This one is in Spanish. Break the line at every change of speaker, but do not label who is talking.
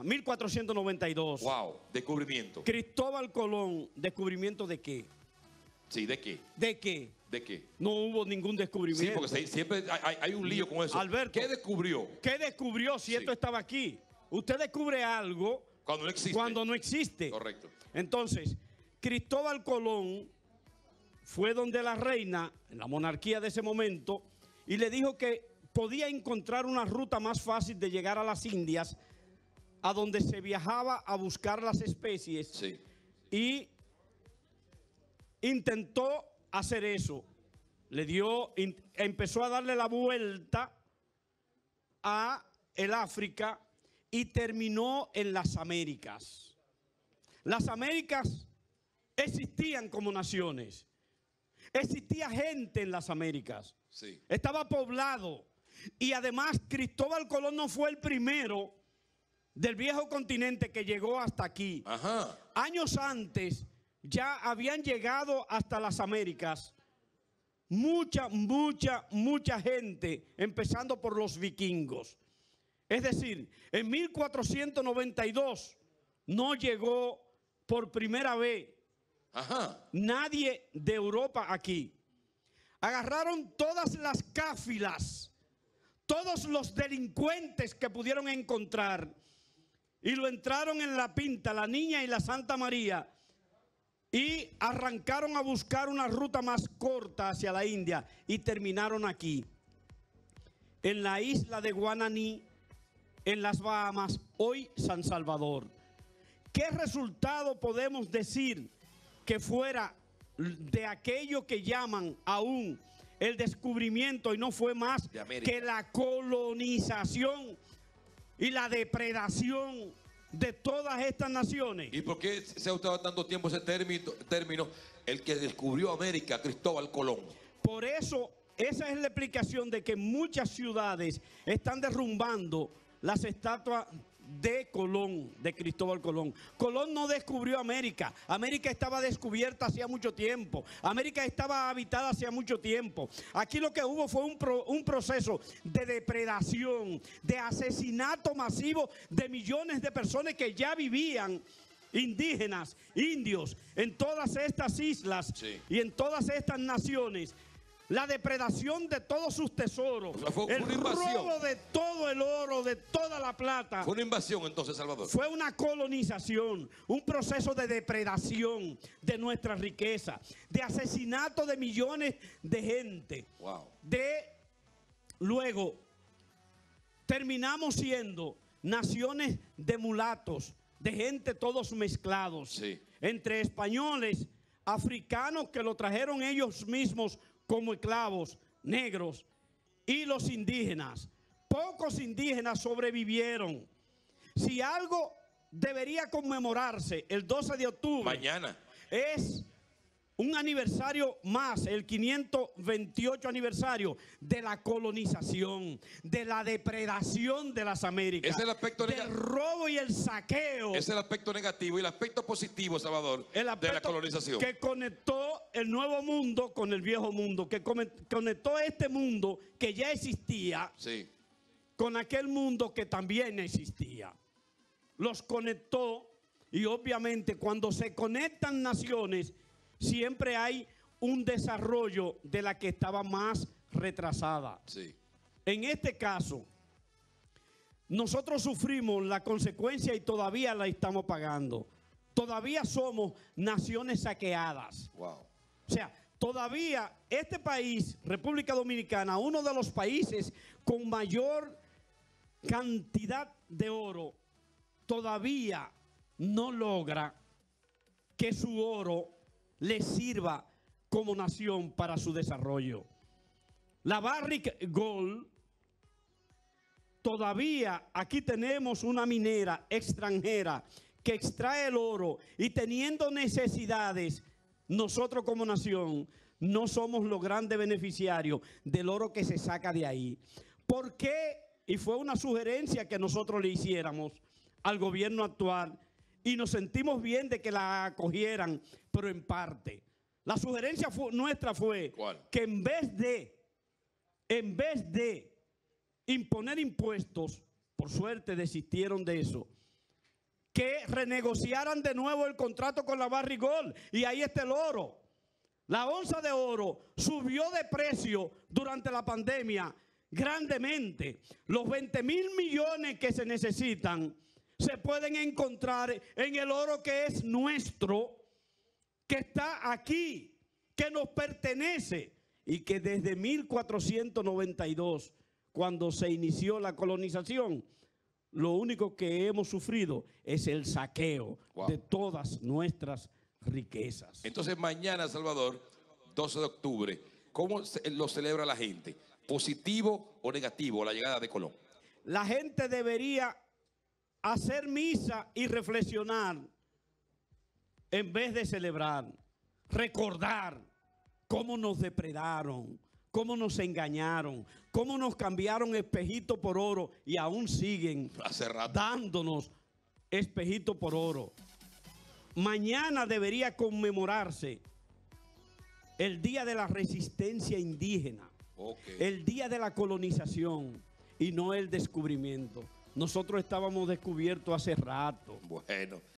1492.
Wow, descubrimiento.
Cristóbal Colón, ¿descubrimiento de qué?
Sí, ¿de qué?
¿De qué?
¿De qué?
No hubo ningún descubrimiento.
Sí, porque siempre hay un lío con eso.
Alberto,
¿qué descubrió?
¿Qué descubrió si esto estaba aquí? Usted descubre algo
cuando no existe.
Cuando no existe.
Correcto.
Entonces, Cristóbal Colón fue donde la reina, en la monarquía de ese momento, y le dijo que podía encontrar una ruta más fácil de llegar a las Indias, a donde se viajaba a buscar las especies.
Sí.
Y intentó hacer eso. Empezó a darle la vuelta a el África y terminó en las Américas. Las Américas existían como naciones. Existía gente en las Américas.
Sí.
Estaba poblado. Y además Cristóbal Colón no fue el primero del viejo continente que llegó hasta aquí.
Ajá.
Años antes ya habían llegado hasta las Américas mucha gente, empezando por los vikingos. Es decir, en 1492 no llegó por primera vez nadie de Europa aquí. Agarraron todas las cáfilas, todos los delincuentes que pudieron encontrar, y lo entraron en la Pinta, la Niña y la Santa María, y arrancaron a buscar una ruta más corta hacia la India y terminaron aquí, en la isla de Guananí, en las Bahamas, hoy San Salvador. ¿Qué resultado podemos decir que fuera de aquello que llaman aún el descubrimiento, y no fue más que la colonización y la depredación de todas estas naciones?
¿Y por qué se ha usado tanto tiempo ese término, el que descubrió América, Cristóbal Colón?
Por eso, esa es la explicación de que muchas ciudades están derrumbando las estatuas de Colón, de Cristóbal Colón. Colón no descubrió América. América estaba descubierta hacía mucho tiempo. América estaba habitada hacía mucho tiempo. Aquí lo que hubo fue un proceso de depredación, de asesinato masivo de millones de personas que ya vivían, indígenas, indios, en todas estas islas y en todas estas naciones. La depredación de todos sus tesoros, el robo de todo el oro, de toda la plata.
Fue una invasión entonces, Salvador.
Fue una colonización, un proceso de depredación de nuestra riqueza, de asesinato de millones de gente.
Wow.
Luego, terminamos siendo naciones de mulatos, de gente todos mezclados, entre españoles, africanos que lo trajeron ellos mismos como esclavos, negros, y los indígenas. Pocos indígenas sobrevivieron. Si algo debería conmemorarse el 12 de octubre,
mañana,
es un aniversario más, el 528 aniversario de la colonización, de la depredación de las Américas,
es el aspecto
del robo y el saqueo.
Es el aspecto negativo, y el aspecto positivo, Salvador, de la colonización,
que conectó el nuevo mundo con el viejo mundo, que conectó este mundo que ya existía con aquel mundo que también existía. Los conectó, y obviamente cuando se conectan naciones, siempre hay un desarrollo de la que estaba más retrasada. En este caso, nosotros sufrimos la consecuencia y todavía la estamos pagando. Todavía somos naciones saqueadas. O sea, todavía este país, República Dominicana, uno de los países con mayor cantidad de oro, todavía no logra que su oro le sirva como nación para su desarrollo. La Barrick Gold, todavía aquí tenemos una minera extranjera que extrae el oro, y teniendo necesidades, nosotros como nación no somos los grandes beneficiarios del oro que se saca de ahí. ¿Por qué? Y fue una sugerencia que nosotros le hiciéramos al gobierno actual, y nos sentimos bien de que la acogieran, pero en parte. La sugerencia nuestra fue que en vez de imponer impuestos, por suerte desistieron de eso, que renegociaran de nuevo el contrato con la Barrick Gold. Y ahí está el oro. La onza de oro subió de precio durante la pandemia grandemente. Los 20.000 millones que se necesitan se pueden encontrar en el oro que es nuestro, que está aquí, que nos pertenece y que desde 1492, cuando se inició la colonización, lo único que hemos sufrido es el saqueo de todas nuestras riquezas.
Entonces mañana, Salvador, 12 de octubre, ¿cómo lo celebra la gente? ¿Positivo o negativo la llegada de Colón?
La gente debería hacer misa y reflexionar en vez de celebrar, recordar cómo nos depredaron, cómo nos engañaron, cómo nos cambiaron espejito por oro y aún siguen dándonos espejito por oro. Mañana debería conmemorarse el Día de la Resistencia Indígena, el Día de la Colonización y no el descubrimiento. Nosotros estábamos descubiertos hace rato.
Bueno,